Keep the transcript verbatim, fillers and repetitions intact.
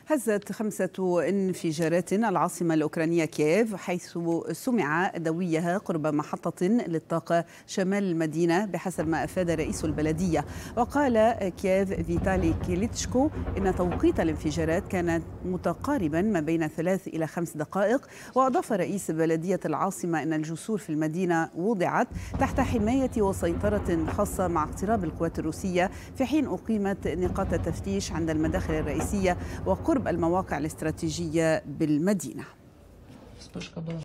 هزت خمسة انفجارات العاصمة الأوكرانية كييف، حيث سمع دويها قرب محطة للطاقة شمال المدينة بحسب ما أفاد رئيس البلدية. وقال كييف فيتالي كليتشكو إن توقيت الانفجارات كان متقاربا ما بين ثلاث إلى خمس دقائق. وأضاف رئيس بلدية العاصمة أن الجسور في المدينة وضعت تحت حماية وسيطرة خاصة مع اقتراب القوات الروسية، في حين أقيمت نقاط تفتيش عند المداخل الرئيسية وقرب المواقع الاستراتيجية بالمدينة.